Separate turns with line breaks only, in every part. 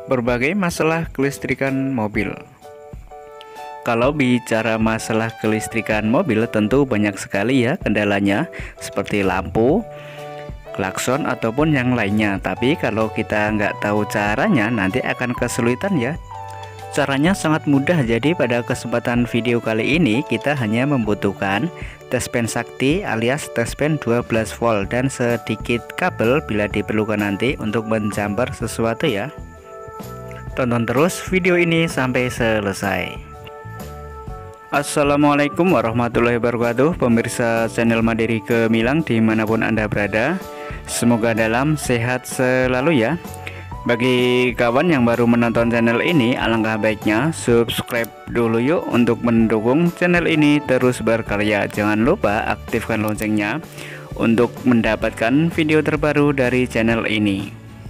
Berbagai masalah kelistrikan mobil. Kalau bicara masalah kelistrikan mobil, tentu banyak sekali ya kendalanya, seperti lampu, klakson, ataupun yang lainnya. Tapi kalau kita nggak tahu caranya, nanti akan kesulitan ya. Caranya sangat mudah, jadi pada kesempatan video kali ini kita hanya membutuhkan tespen sakti alias tespen 12 volt dan sedikit kabel bila diperlukan nanti untuk menjamper sesuatu ya. Tonton terus video ini sampai selesai. Assalamualaikum warahmatullahi wabarakatuh, pemirsa channel Mandiri Gemilang dimanapun Anda berada. Semoga dalam sehat selalu ya. Bagi kawan yang baru menonton channel ini, alangkah baiknya subscribe dulu yuk untuk mendukung channel ini terus berkarya. Jangan lupa aktifkan loncengnya untuk mendapatkan video terbaru dari channel ini.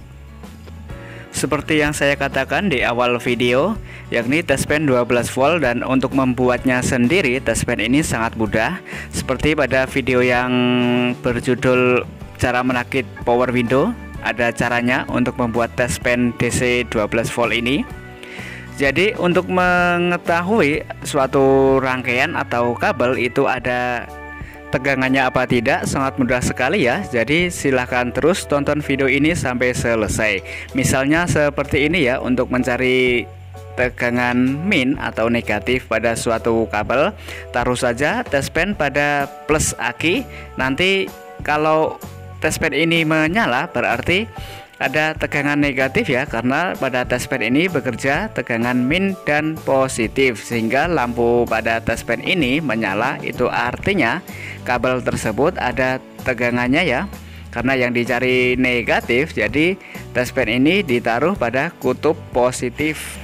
Seperti yang saya katakan di awal video, yakni tespen 12 volt, dan untuk membuatnya sendiri tespen ini sangat mudah. Seperti pada video yang berjudul cara merakit power window, ada caranya untuk membuat tespen DC 12 volt ini. Jadi untuk mengetahui suatu rangkaian atau kabel itu ada tegangannya apa tidak, sangat mudah sekali ya. Jadi silahkan terus tonton video ini sampai selesai. Misalnya seperti ini ya, untuk mencari tegangan min atau negatif pada suatu kabel, taruh saja tespen pada plus aki. Nanti kalau tespen ini menyala berarti ada tegangan negatif ya, karena pada tespen ini bekerja tegangan min dan positif, sehingga lampu pada tespen ini menyala. Itu artinya kabel tersebut ada tegangannya ya, karena yang dicari negatif. Jadi tespen ini ditaruh pada kutub positif.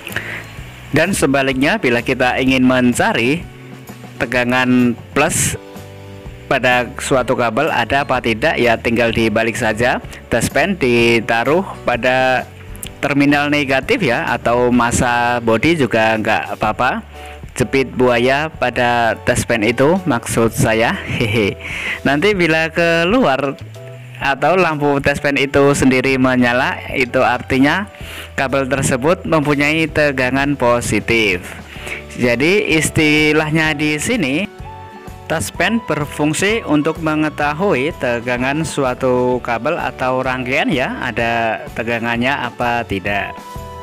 Dan sebaliknya, bila kita ingin mencari tegangan plus pada suatu kabel ada apa tidak, ya tinggal dibalik saja. Tespen ditaruh pada terminal negatif ya, atau masa bodi juga nggak apa-apa. Jepit buaya pada tespen itu maksud saya. Hehe. Nanti bila keluar atau lampu tespen itu sendiri menyala, itu artinya kabel tersebut mempunyai tegangan positif. Jadi istilahnya di sini, tespen berfungsi untuk mengetahui tegangan suatu kabel atau rangkaian ya, ada tegangannya apa tidak.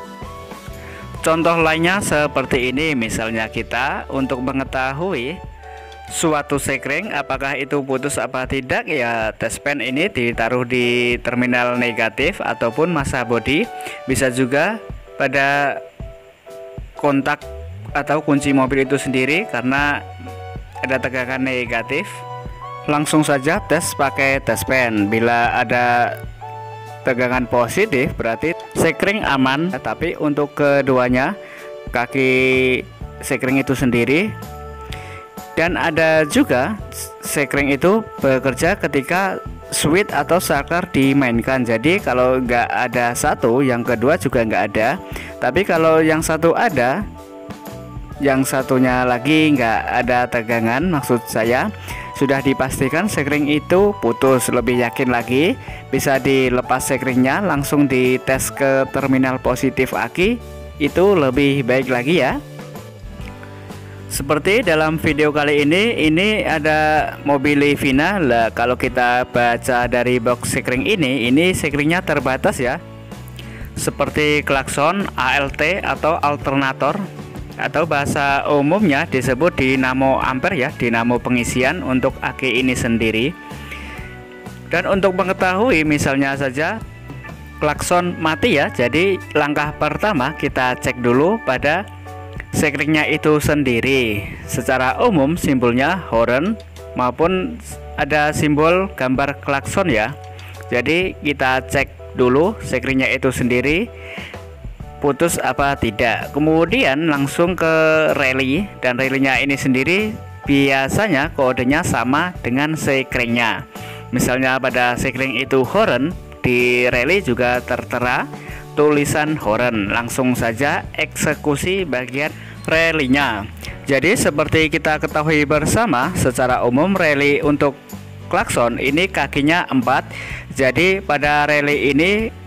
Contoh lainnya seperti ini, misalnya kita untuk mengetahui suatu sekring apakah itu putus apa tidak, ya tespen ini ditaruh di terminal negatif ataupun masa bodi, bisa juga pada kontak atau kunci mobil itu sendiri karena ada tegangan negatif. Langsung saja tes pakai tespen. Bila ada tegangan positif berarti sekring aman. Tapi untuk keduanya, kaki sekring itu sendiri, dan ada juga sekring itu bekerja ketika switch atau saklar dimainkan. Jadi kalau nggak ada satu, yang kedua juga nggak ada. Tapi kalau yang satu ada, yang satunya lagi nggak ada tegangan, maksud saya sudah dipastikan sekring itu putus. Lebih yakin lagi, bisa dilepas sekringnya, langsung dites ke terminal positif aki, itu lebih baik lagi ya. Seperti dalam video kali ini ada mobil Livina lah. Kalau kita baca dari box sekring ini sekringnya terbatas ya, seperti klakson, ALT atau alternator, atau bahasa umumnya disebut dinamo ampere ya, dinamo pengisian untuk aki ini sendiri. Dan untuk mengetahui misalnya saja klakson mati ya, jadi langkah pertama kita cek dulu pada sekringnya itu sendiri. Secara umum simbolnya horn maupun ada simbol gambar klakson ya. Jadi kita cek dulu sekringnya itu sendiri putus apa tidak. Kemudian langsung ke rally, dan rallynya ini sendiri biasanya kodenya sama dengan sekringnya. Misalnya pada sekring itu horn, di rally juga tertera tulisan horn. Langsung saja eksekusi bagian rallynya. Jadi seperti kita ketahui bersama, secara umum rally untuk klakson ini kakinya 4. Jadi pada rally ini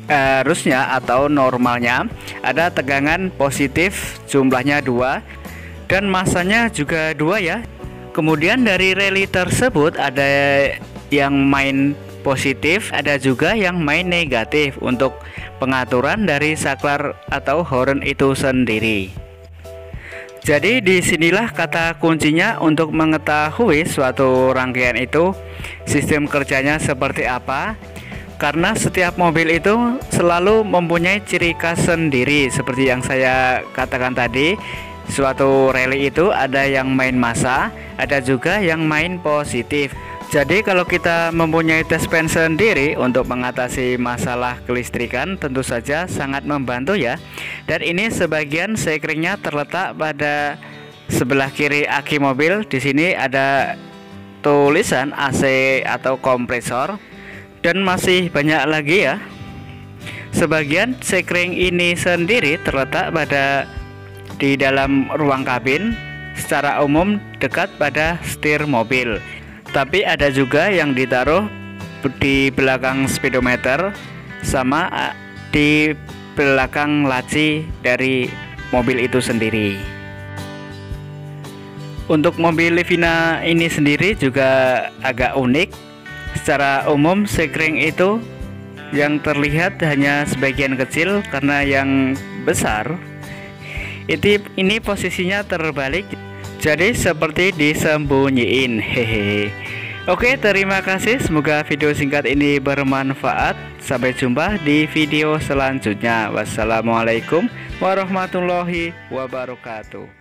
harusnya atau normalnya ada tegangan positif jumlahnya 2 dan masanya juga 2 ya. Kemudian dari reli tersebut ada yang main positif, ada juga yang main negatif untuk pengaturan dari saklar atau horn itu sendiri. Jadi disinilah kata kuncinya untuk mengetahui suatu rangkaian itu sistem kerjanya seperti apa. Karena setiap mobil itu selalu mempunyai ciri khas sendiri. Seperti yang saya katakan tadi, suatu rally itu ada yang main massa, ada juga yang main positif. Jadi kalau kita mempunyai test pen sendiri untuk mengatasi masalah kelistrikan, tentu saja sangat membantu ya. Dan ini sebagian sekringnya terletak pada sebelah kiri aki mobil. Di sini ada tulisan AC atau kompresor. Dan masih banyak lagi ya. Sebagian sekring ini sendiri terletak di dalam ruang kabin, secara umum dekat pada setir mobil. Tapi ada juga yang ditaruh di belakang speedometer sama di belakang laci dari mobil itu sendiri. Untuk mobil Livina ini sendiri juga agak unik. Secara umum sekring itu yang terlihat hanya sebagian kecil, karena yang besar ini posisinya terbalik, jadi seperti disembunyiin. Hehehe. Oke, terima kasih, semoga video singkat ini bermanfaat. Sampai jumpa di video selanjutnya. Wassalamualaikum warahmatullahi wabarakatuh.